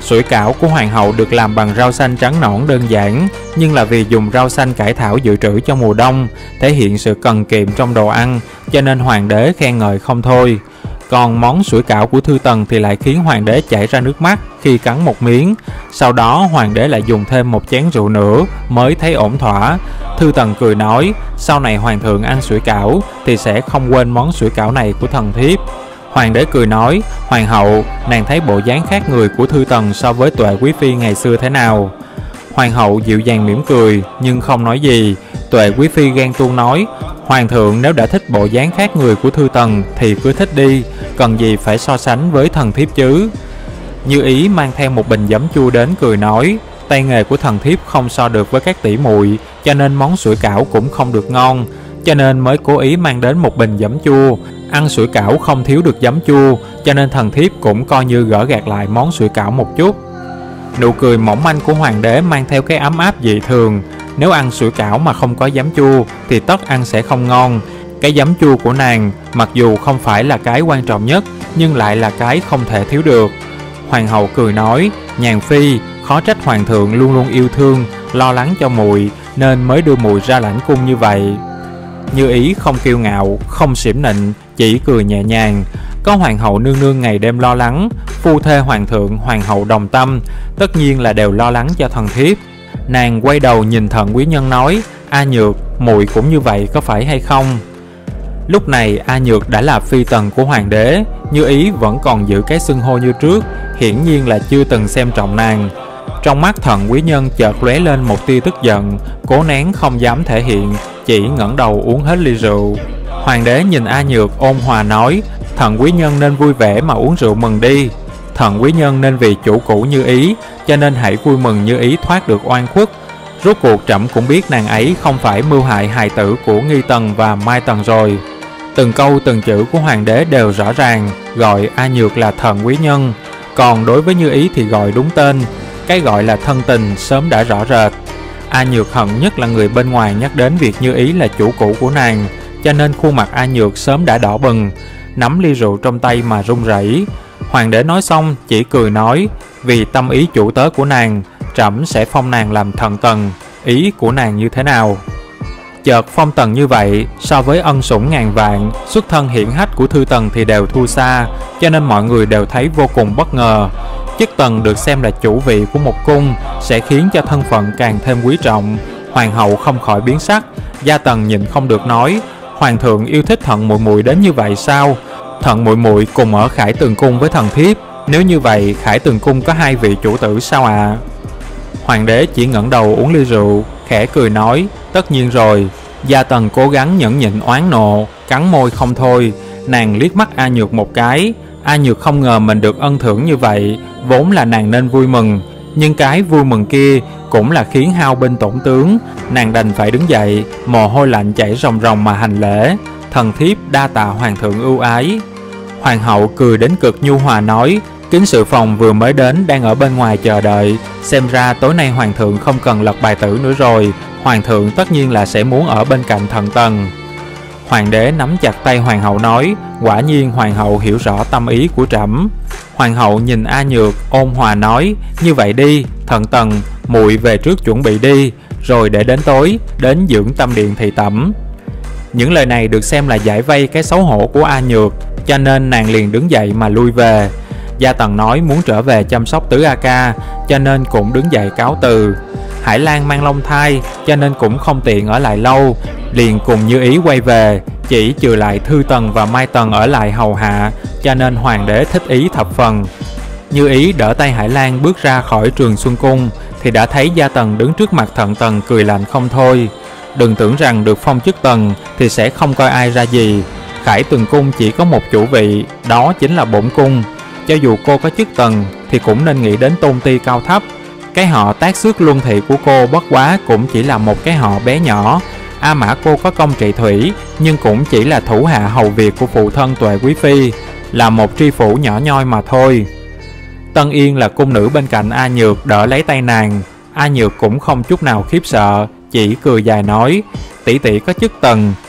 Sủi cảo của hoàng hậu được làm bằng rau xanh trắng nõn đơn giản, nhưng là vì dùng rau xanh cải thảo dự trữ cho mùa đông, thể hiện sự cần kiệm trong đồ ăn, cho nên hoàng đế khen ngợi không thôi. Còn món sủi cảo của Thư Tần thì lại khiến hoàng đế chảy ra nước mắt khi cắn một miếng. Sau đó hoàng đế lại dùng thêm một chén rượu nữa mới thấy ổn thỏa. Thư Tần cười nói, sau này hoàng thượng ăn sủi cảo thì sẽ không quên món sủi cảo này của thần thiếp. Hoàng đế cười nói, hoàng hậu, nàng thấy bộ dáng khác người của Thư Tần so với Tuệ quý phi ngày xưa thế nào? Hoàng hậu dịu dàng mỉm cười nhưng không nói gì. Tuệ quý phi ghen tuông nói, hoàng thượng nếu đã thích bộ dáng khác người của Thư Tần thì cứ thích đi, cần gì phải so sánh với thần thiếp chứ. Như Ý mang theo một bình giấm chua đến cười nói, tay nghề của thần thiếp không so được với các tỷ muội, cho nên món sủi cảo cũng không được ngon, cho nên mới cố ý mang đến một bình giấm chua. Ăn sủi cảo không thiếu được giấm chua, cho nên thần thiếp cũng coi như gỡ gạt lại món sủi cảo một chút. Nụ cười mỏng manh của hoàng đế mang theo cái ấm áp dị thường. Nếu ăn sủi cảo mà không có giấm chua thì tất ăn sẽ không ngon. Cái giấm chua của nàng mặc dù không phải là cái quan trọng nhất, nhưng lại là cái không thể thiếu được. Hoàng hậu cười nói, nhàn phi, khó trách hoàng thượng luôn luôn yêu thương, lo lắng cho muội nên mới đưa muội ra lãnh cung như vậy. Như Ý không kiêu ngạo, không xỉm nịnh, chỉ cười nhẹ nhàng. Có hoàng hậu nương nương ngày đêm lo lắng, phu thê hoàng thượng hoàng hậu đồng tâm, tất nhiên là đều lo lắng cho thần thiếp. Nàng quay đầu nhìn Thận Quý Nhân nói, A Nhược, muội cũng như vậy có phải hay không? Lúc này A Nhược đã là phi tần của hoàng đế, Như Ý vẫn còn giữ cái xưng hô như trước, hiển nhiên là chưa từng xem trọng nàng. Trong mắt Thận Quý Nhân chợt lóe lên một tia tức giận, cố nén không dám thể hiện, chỉ ngẩng đầu uống hết ly rượu. Hoàng đế nhìn A Nhược ôn hòa nói, Thận Quý Nhân nên vui vẻ mà uống rượu mừng đi. Thận Quý Nhân nên vì chủ cũ Như Ý, cho nên hãy vui mừng Như Ý thoát được oan khuất. Rốt cuộc trẫm cũng biết nàng ấy không phải mưu hại hài tử của Nghi Tần và Mai Tần rồi. Từng câu từng chữ của hoàng đế đều rõ ràng, gọi A Nhược là Thận Quý Nhân. Còn đối với Như Ý thì gọi đúng tên, cái gọi là thân tình sớm đã rõ rệt. A Nhược hận nhất là người bên ngoài nhắc đến việc Như Ý là chủ cũ của nàng, cho nên khuôn mặt A Nhược sớm đã đỏ bừng, nắm ly rượu trong tay mà run rẩy. Hoàng đế nói xong chỉ cười nói, vì tâm ý chủ tớ của nàng, trẫm sẽ phong nàng làm thần tần, ý của nàng như thế nào? Chợt phong tần như vậy, so với ân sủng ngàn vạn, xuất thân hiển hách của Thư Tần thì đều thua xa, cho nên mọi người đều thấy vô cùng bất ngờ. Chức tần được xem là chủ vị của một cung, sẽ khiến cho thân phận càng thêm quý trọng. Hoàng hậu không khỏi biến sắc, gia tần nhịn không được nói, hoàng thượng yêu thích Thận muội muội đến như vậy sao? Thận muội muội cùng ở Khải Tường cung với thần thiếp, nếu như vậy Khải Tường cung có hai vị chủ tử sao ạ? À? Hoàng đế chỉ ngẩng đầu uống ly rượu, khẽ cười nói, tất nhiên rồi. Gia tần cố gắng nhẫn nhịn oán nộ, cắn môi không thôi. Nàng liếc mắt A Nhược một cái. A Nhược không ngờ mình được ân thưởng như vậy, vốn là nàng nên vui mừng, nhưng cái vui mừng kia cũng là khiến hao binh tổn tướng. Nàng đành phải đứng dậy, mồ hôi lạnh chảy ròng ròng mà hành lễ, thần thiếp đa tạ hoàng thượng ưu ái. Hoàng hậu cười đến cực nhu hòa nói, kính sự phòng vừa mới đến đang ở bên ngoài chờ đợi, xem ra tối nay hoàng thượng không cần lật bài tử nữa rồi, hoàng thượng tất nhiên là sẽ muốn ở bên cạnh thần tần. Hoàng đế nắm chặt tay hoàng hậu nói, quả nhiên hoàng hậu hiểu rõ tâm ý của trẫm. Hoàng hậu nhìn A Nhược ôn hòa nói, như vậy đi, thần tần, muội về trước chuẩn bị đi, rồi để đến tối đến dưỡng tâm điện thị tẩm. Những lời này được xem là giải vây cái xấu hổ của A Nhược, cho nên nàng liền đứng dậy mà lui về. Gia tần nói muốn trở về chăm sóc tứ A Ca, cho nên cũng đứng dậy cáo từ. Hải Lan mang long thai, cho nên cũng không tiện ở lại lâu, liền cùng Như Ý quay về, chỉ trừ lại Thư Tần và Mai Tần ở lại hầu hạ, cho nên hoàng đế thích ý thập phần. Như Ý đỡ tay Hải Lan bước ra khỏi Trường Xuân Cung, thì đã thấy Gia Tần đứng trước mặt Thận Tần cười lạnh không thôi. Đừng tưởng rằng được phong chức tần thì sẽ không coi ai ra gì. Khải Tường cung chỉ có một chủ vị, đó chính là bổn cung. Cho dù cô có chức tần thì cũng nên nghĩ đến tôn ti cao thấp. Cái họ Tác Xước Luân Thị của cô bất quá cũng chỉ là một cái họ bé nhỏ. A Mã cô có công trị thủy, nhưng cũng chỉ là thủ hạ hầu việc của phụ thân Tuệ quý phi, là một tri phủ nhỏ nhoi mà thôi. Tân Yên là cung nữ bên cạnh A Nhược đỡ lấy tay nàng. A Nhược cũng không chút nào khiếp sợ, chỉ cười dài nói, tỷ tỷ có chức tần,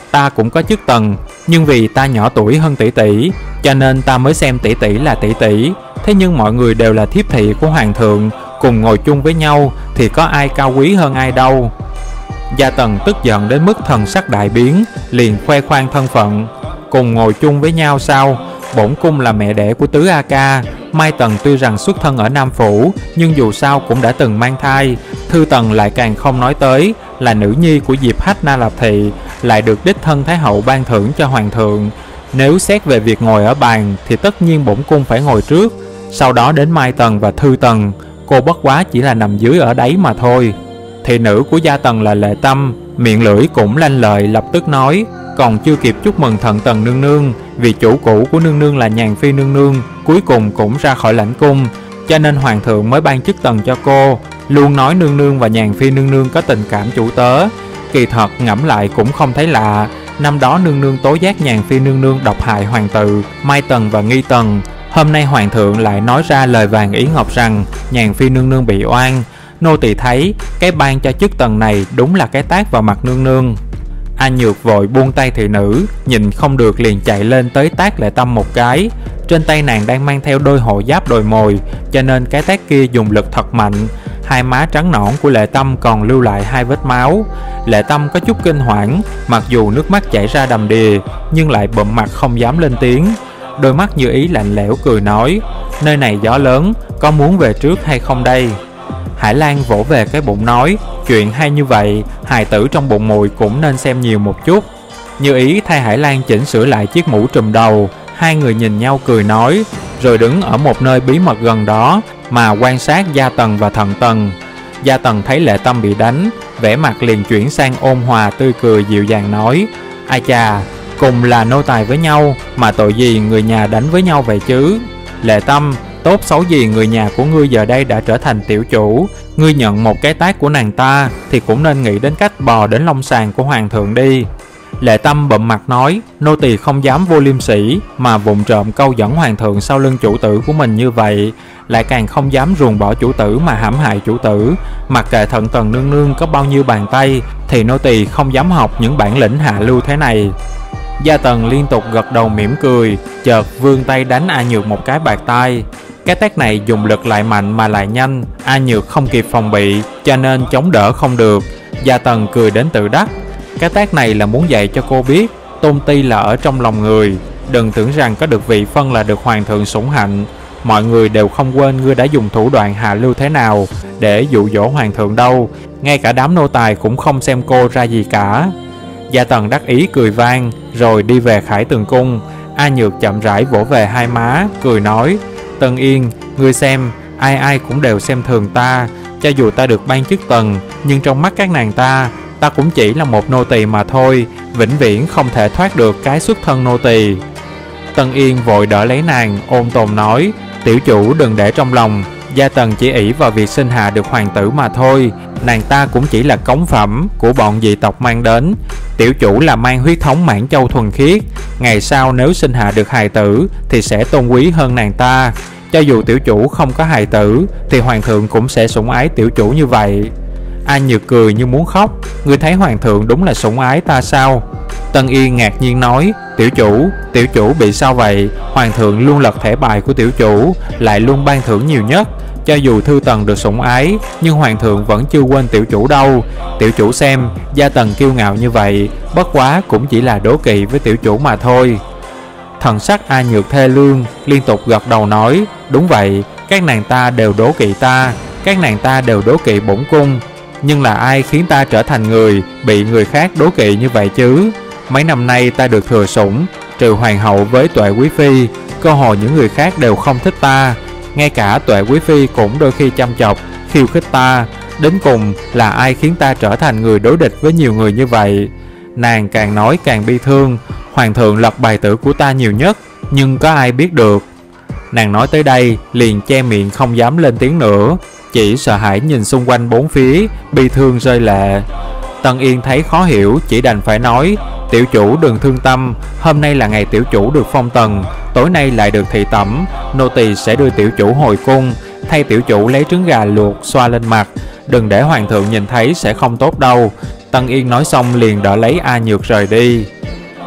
ta cũng có chức tần, nhưng vì ta nhỏ tuổi hơn tỷ tỷ, cho nên ta mới xem tỷ tỷ là tỷ tỷ. Thế nhưng mọi người đều là thiếp thị của hoàng thượng, cùng ngồi chung với nhau thì có ai cao quý hơn ai đâu. Gia Tần tức giận đến mức thần sắc đại biến, liền khoe khoang thân phận. Cùng ngồi chung với nhau sao? Bổn cung là mẹ đẻ của Tứ A Ca. Mai Tần tuy rằng xuất thân ở Nam Phủ, nhưng dù sao cũng đã từng mang thai. Thư Tần lại càng không nói tới, là nữ nhi của Diệp Hách Na Lạp Thị, lại được đích thân Thái Hậu ban thưởng cho hoàng thượng. Nếu xét về việc ngồi ở bàn thì tất nhiên bổn cung phải ngồi trước, sau đó đến Mai Tần và Thư Tần. Cô bất quá chỉ là nằm dưới ở đấy mà thôi. Thị nữ của Gia Tần là Lệ Tâm, miệng lưỡi cũng lanh lợi, lập tức nói: còn chưa kịp chúc mừng Thận Tần nương nương, vì chủ cũ của nương nương là Nhàn Phi nương nương cuối cùng cũng ra khỏi lãnh cung, cho nên hoàng thượng mới ban chức tần cho cô. Luôn nói nương nương và Nhàn Phi nương nương có tình cảm chủ tớ, kỳ thật ngẫm lại cũng không thấy lạ. Năm đó nương nương tố giác Nhàn Phi nương nương độc hại hoàng tử Mai Tần và Nghi Tần, hôm nay hoàng thượng lại nói ra lời vàng ý ngọc rằng Nhàn Phi nương nương bị oan. Nô tỳ thấy cái ban cho chức tần này đúng là cái tát vào mặt nương nương. A Nhược vội buông tay thị nữ, nhìn không được liền chạy lên tới tát Lệ Tâm một cái. Trên tay nàng đang mang theo đôi hộ giáp đồi mồi, cho nên cái tát kia dùng lực thật mạnh. Hai má trắng nõn của Lệ Tâm còn lưu lại hai vết máu. Lệ Tâm có chút kinh hoảng, mặc dù nước mắt chảy ra đầm đìa, nhưng lại bụm mặt không dám lên tiếng. Đôi mắt Như Ý lạnh lẽo cười nói: nơi này gió lớn, có muốn về trước hay không đây? Hải Lan vỗ về cái bụng nói: chuyện hay như vậy, hài tử trong bụng mùi cũng nên xem nhiều một chút. Như Ý thay Hải Lan chỉnh sửa lại chiếc mũ trùm đầu. Hai người nhìn nhau cười nói, rồi đứng ở một nơi bí mật gần đó mà quan sát Gia Tần và Thận Tần. Gia Tần thấy Lệ Tâm bị đánh, vẻ mặt liền chuyển sang ôn hòa tươi cười dịu dàng nói: ai chà, cùng là nô tài với nhau mà tội gì người nhà đánh với nhau vậy chứ? Lệ Tâm, tốt xấu gì người nhà của ngươi giờ đây đã trở thành tiểu chủ, ngươi nhận một cái tát của nàng ta thì cũng nên nghĩ đến cách bò đến long sàng của hoàng thượng đi. Lệ Tâm bậm mặt nói: nô tỳ không dám vô liêm sỉ mà vụng trộm câu dẫn hoàng thượng sau lưng chủ tử của mình như vậy, lại càng không dám ruồng bỏ chủ tử mà hãm hại chủ tử. Mặc kệ Thận Tần nương nương có bao nhiêu bàn tay thì nô tỳ không dám học những bản lĩnh hạ lưu thế này. Gia Tần liên tục gật đầu mỉm cười, chợt vươn tay đánh A Nhược một cái bạt tai. Cái tát này dùng lực lại mạnh mà lại nhanh, A Nhược không kịp phòng bị, cho nên chống đỡ không được. Gia Tần cười đến tự đắc. Cái tát này là muốn dạy cho cô biết, tôn ti là ở trong lòng người. Đừng tưởng rằng có được vị phân là được hoàng thượng sủng hạnh. Mọi người đều không quên ngươi đã dùng thủ đoạn hạ lưu thế nào để dụ dỗ hoàng thượng đâu. Ngay cả đám nô tài cũng không xem cô ra gì cả. Gia Tần đắc ý cười vang, rồi đi về Khải Tường cung. A Nhược chậm rãi vỗ về hai má, cười nói: Tân Yên, ngươi xem, ai ai cũng đều xem thường ta. Cho dù ta được ban chức tần, nhưng trong mắt các nàng ta, ta cũng chỉ là một nô tỳ mà thôi, vĩnh viễn không thể thoát được cái xuất thân nô tỳ. Tân Yên vội đỡ lấy nàng, ôn tồn nói: tiểu chủ đừng để trong lòng, Gia Tần chỉ ỷ vào việc sinh hạ được hoàng tử mà thôi. Nàng ta cũng chỉ là cống phẩm của bọn dị tộc mang đến. Tiểu chủ là mang huyết thống Mãn Châu thuần khiết, ngày sau nếu sinh hạ được hài tử thì sẽ tôn quý hơn nàng ta. Cho dù tiểu chủ không có hài tử thì hoàng thượng cũng sẽ sủng ái tiểu chủ như vậy. A Nhược cười như muốn khóc: ngươi thấy hoàng thượng đúng là sủng ái ta sao? Tân Yên ngạc nhiên nói: tiểu chủ, tiểu chủ bị sao vậy? Hoàng thượng luôn lật thẻ bài của tiểu chủ, lại luôn ban thưởng nhiều nhất. Cho dù Thư Tần được sủng ái, nhưng hoàng thượng vẫn chưa quên tiểu chủ đâu. Tiểu chủ xem, Gia Tần kiêu ngạo như vậy, bất quá cũng chỉ là đố kỵ với tiểu chủ mà thôi. Thần sắc A Nhược thê lương, liên tục gật đầu nói: đúng vậy, các nàng ta đều đố kỵ ta, các nàng ta đều đố kỵ bổn cung. Nhưng là ai khiến ta trở thành người bị người khác đố kỵ như vậy chứ? Mấy năm nay ta được thừa sủng, trừ hoàng hậu với Tuệ quý phi, cơ hồ những người khác đều không thích ta. Ngay cả Tuệ quý phi cũng đôi khi chăm chọc, khiêu khích ta. Đến cùng là ai khiến ta trở thành người đối địch với nhiều người như vậy? Nàng càng nói càng bi thương. Hoàng thượng lật bài tử của ta nhiều nhất, nhưng có ai biết được? Nàng nói tới đây liền che miệng không dám lên tiếng nữa, chỉ sợ hãi nhìn xung quanh bốn phía, bi thương rơi lệ. Tân Yên thấy khó hiểu, chỉ đành phải nói: tiểu chủ đừng thương tâm, hôm nay là ngày tiểu chủ được phong tần, tối nay lại được thị tẩm, nô tỳ sẽ đưa tiểu chủ hồi cung, thay tiểu chủ lấy trứng gà luộc xoa lên mặt, đừng để hoàng thượng nhìn thấy sẽ không tốt đâu. Tân Yên nói xong liền đỡ lấy A Nhược rời đi.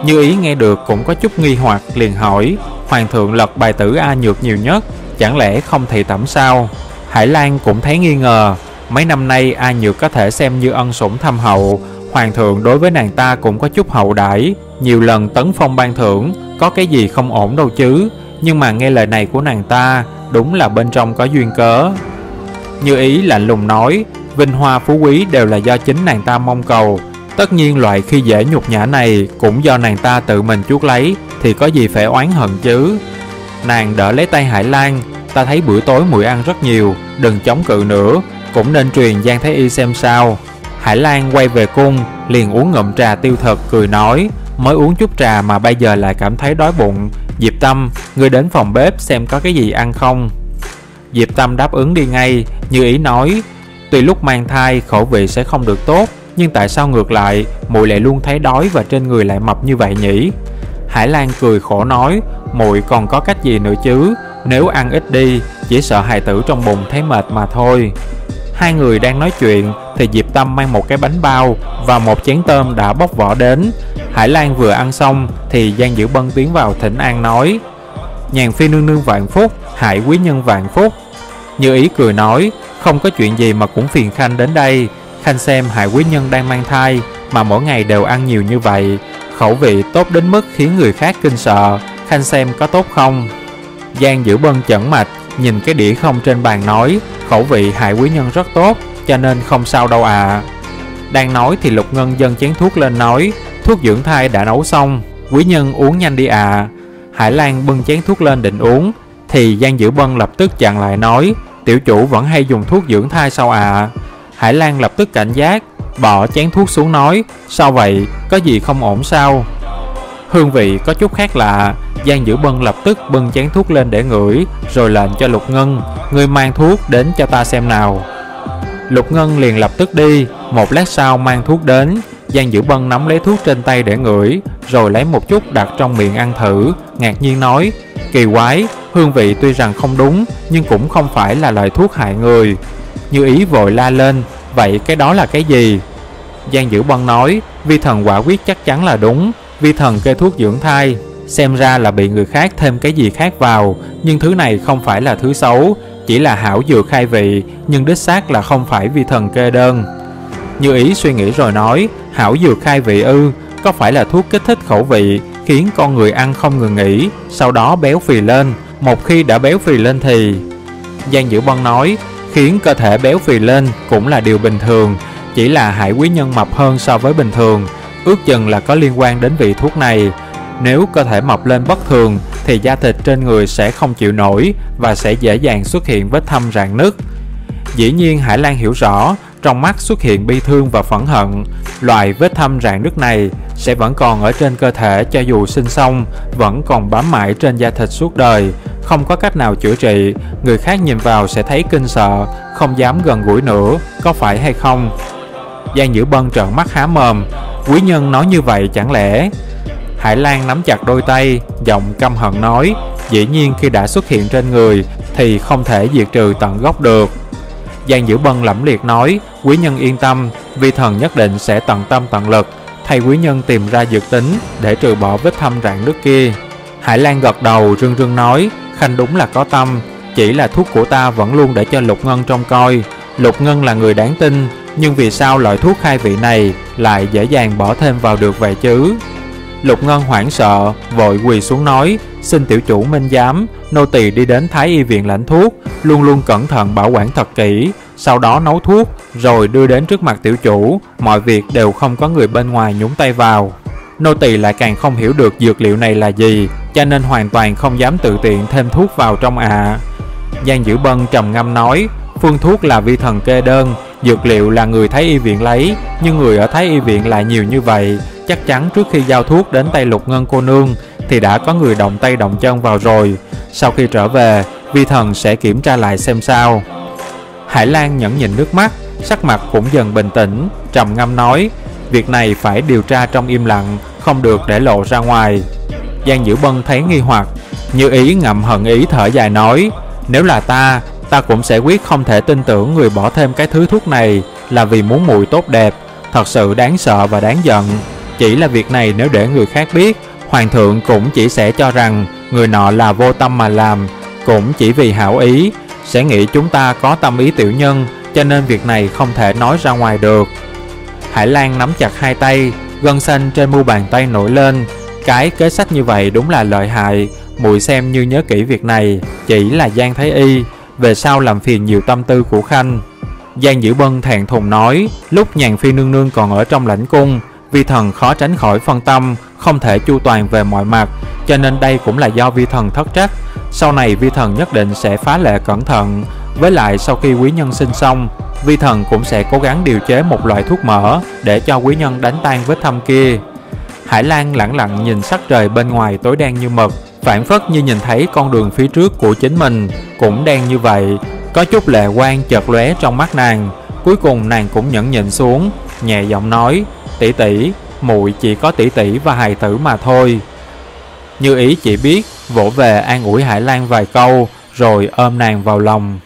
Như Ý nghe được cũng có chút nghi hoặc, liền hỏi: Hoàng thượng lật bài tử A Nhược nhiều nhất, chẳng lẽ không thị tẩm sao? Hải Lan cũng thấy nghi ngờ. Mấy năm nay A Nhược có thể xem như ân sủng thâm hậu, Hoàng thượng đối với nàng ta cũng có chút hậu đãi, nhiều lần tấn phong ban thưởng, có cái gì không ổn đâu chứ. Nhưng mà nghe lời này của nàng ta, đúng là bên trong có duyên cớ. Như Ý lạnh lùng nói: vinh hoa phú quý đều là do chính nàng ta mong cầu, tất nhiên loại khi dễ nhục nhã này cũng do nàng ta tự mình chuốc lấy, thì có gì phải oán hận chứ. Nàng đỡ lấy tay Hải Lan: ta thấy bữa tối muội ăn rất nhiều, đừng chống cự nữa, cũng nên truyền Giang Thái Y xem sao. Hải Lan quay về cung, liền uống ngụm trà tiêu thực, cười nói: mới uống chút trà mà bây giờ lại cảm thấy đói bụng. Diệp Tâm, ngươi đến phòng bếp xem có cái gì ăn không. Diệp Tâm đáp ứng đi ngay. Như Ý nói: tuy lúc mang thai khẩu vị sẽ không được tốt, nhưng tại sao ngược lại muội lại luôn thấy đói và trên người lại mập như vậy nhỉ? Hải Lan cười khổ nói: muội còn có cách gì nữa chứ, nếu ăn ít đi chỉ sợ hài tử trong bụng thấy mệt mà thôi. Hai người đang nói chuyện thì Diệp Tâm mang một cái bánh bao và một chén tôm đã bóc vỏ đến. Hải Lan vừa ăn xong thì Giang Dữ Bân tiến vào thỉnh an nói: nhàn phi nương nương vạn phúc, Hải quý nhân vạn phúc. Như Ý cười nói: không có chuyện gì mà cũng phiền Khanh đến đây. Khanh xem Hải quý nhân đang mang thai mà mỗi ngày đều ăn nhiều như vậy, khẩu vị tốt đến mức khiến người khác kinh sợ, Khanh xem có tốt không? Giang Dữ Bân chẩn mạch nhìn cái đĩa không trên bàn nói: khẩu vị Hải quý nhân rất tốt, cho nên không sao đâu à. Đang nói thì Lục Ngân dâng chén thuốc lên nói: thuốc dưỡng thai đã nấu xong, quý nhân uống nhanh đi à. Hải Lan bưng chén thuốc lên định uống thì Giang Dữ Bân lập tức chặn lại nói: tiểu chủ vẫn hay dùng thuốc dưỡng thai sao à? Hải Lan lập tức cảnh giác, bỏ chén thuốc xuống nói: sao vậy, có gì không ổn sao? Hương vị có chút khác lạ. Giang Dữ Bân lập tức bưng chén thuốc lên để ngửi, rồi lệnh cho Lục Ngân: ngươi mang thuốc đến cho ta xem nào. Lục Ngân liền lập tức đi. Một lát sau mang thuốc đến. Giang Dữ Bân nắm lấy thuốc trên tay để ngửi, rồi lấy một chút đặt trong miệng ăn thử, ngạc nhiên nói: kỳ quái, hương vị tuy rằng không đúng, nhưng cũng không phải là loại thuốc hại người. Như Ý vội la lên: vậy cái đó là cái gì? Giang Dữ Bân nói: vi thần quả quyết chắc chắn là đúng, vi thần kê thuốc dưỡng thai, xem ra là bị người khác thêm cái gì khác vào, nhưng thứ này không phải là thứ xấu, chỉ là hảo dược khai vị, nhưng đích xác là không phải vi thần kê đơn. Như Ý suy nghĩ rồi nói: hảo dược khai vị ư? Có phải là thuốc kích thích khẩu vị, khiến con người ăn không ngừng nghỉ, sau đó béo phì lên? Một khi đã béo phì lên thì... Giang Dữ Bân nói: khiến cơ thể béo phì lên cũng là điều bình thường, chỉ là Hải quý nhân mập hơn so với bình thường, ước chừng là có liên quan đến vị thuốc này. Nếu cơ thể mập lên bất thường thì da thịt trên người sẽ không chịu nổi và sẽ dễ dàng xuất hiện vết thâm rạn nứt. Dĩ nhiên Hải Lan hiểu rõ, trong mắt xuất hiện bi thương và phẫn hận. Loại vết thâm rạn nứt này sẽ vẫn còn ở trên cơ thể, cho dù sinh xong vẫn còn bám mãi trên da thịt suốt đời, không có cách nào chữa trị. Người khác nhìn vào sẽ thấy kinh sợ, không dám gần gũi nữa, có phải hay không? Giang Dữ Bân trợn mắt há mồm: quý nhân nói như vậy chẳng lẽ? Hải Lan nắm chặt đôi tay, giọng căm hận nói: dĩ nhiên khi đã xuất hiện trên người thì không thể diệt trừ tận gốc được. Giang Dữ Bân lẫm liệt nói: quý nhân yên tâm, vi thần nhất định sẽ tận tâm tận lực thay quý nhân tìm ra dược tính để trừ bỏ vết thâm rạn nứt kia. Hải Lan gật đầu rưng rưng nói: Khanh đúng là có tâm, chỉ là thuốc của ta vẫn luôn để cho Lục Ngân trông coi. Lục Ngân là người đáng tin, nhưng vì sao loại thuốc khai vị này lại dễ dàng bỏ thêm vào được vậy chứ? Lục Ngân hoảng sợ, vội quỳ xuống nói: xin tiểu chủ minh giám, nô tỳ đi đến Thái Y viện lãnh thuốc, luôn luôn cẩn thận bảo quản thật kỹ, sau đó nấu thuốc rồi đưa đến trước mặt tiểu chủ, mọi việc đều không có người bên ngoài nhúng tay vào. Nô tỳ lại càng không hiểu được dược liệu này là gì, cho nên hoàn toàn không dám tự tiện thêm thuốc vào trong ạ. À. Giang Dữ Bân trầm ngâm nói: phương thuốc là vi thần kê đơn, dược liệu là người Thái Y viện lấy, nhưng người ở Thái Y viện lại nhiều như vậy, chắc chắn trước khi giao thuốc đến tay Lục Ngân cô nương thì đã có người động tay động chân vào rồi. Sau khi trở về, vi thần sẽ kiểm tra lại xem sao. Hải Lan nhẫn nhịn nước mắt, sắc mặt cũng dần bình tĩnh, trầm ngâm nói: việc này phải điều tra trong im lặng, không được để lộ ra ngoài. Giang Dữ Bân thấy nghi hoặc, Như Ý ngậm hận ý thở dài nói: nếu là ta, ta cũng sẽ quyết không thể tin tưởng người bỏ thêm cái thứ thuốc này là vì muốn muội tốt đẹp, thật sự đáng sợ và đáng giận. Chỉ là việc này nếu để người khác biết, hoàng thượng cũng chỉ sẽ cho rằng người nọ là vô tâm mà làm, cũng chỉ vì hảo ý, sẽ nghĩ chúng ta có tâm ý tiểu nhân, cho nên việc này không thể nói ra ngoài được. Hải Lan nắm chặt hai tay, gân xanh trên mu bàn tay nổi lên. Cái kế sách như vậy đúng là lợi hại, muội xem như nhớ kỹ việc này, chỉ là Giang Thái Y, về sau làm phiền nhiều tâm tư của khanh. Giang Dữ Bân thẹn thùng nói, lúc Nhàn Phi nương nương còn ở trong lãnh cung, vi thần khó tránh khỏi phân tâm, không thể chu toàn về mọi mặt, cho nên đây cũng là do vi thần thất trách. Sau này vi thần nhất định sẽ phá lệ cẩn thận. Với lại sau khi quý nhân sinh xong, vi thần cũng sẽ cố gắng điều chế một loại thuốc mỡ để cho quý nhân đánh tan vết thâm kia. Hải Lan lẳng lặng nhìn sắc trời bên ngoài tối đen như mực, phảng phất như nhìn thấy con đường phía trước của chính mình cũng đen như vậy. Có chút lệ quang chợt lóe trong mắt nàng. Cuối cùng nàng cũng nhẫn nhịn xuống, nhẹ giọng nói, tỷ tỷ, muội chỉ có tỷ tỷ và hài tử mà thôi. Như Ý chỉ biết vỗ về an ủi Hải Lan vài câu, rồi ôm nàng vào lòng.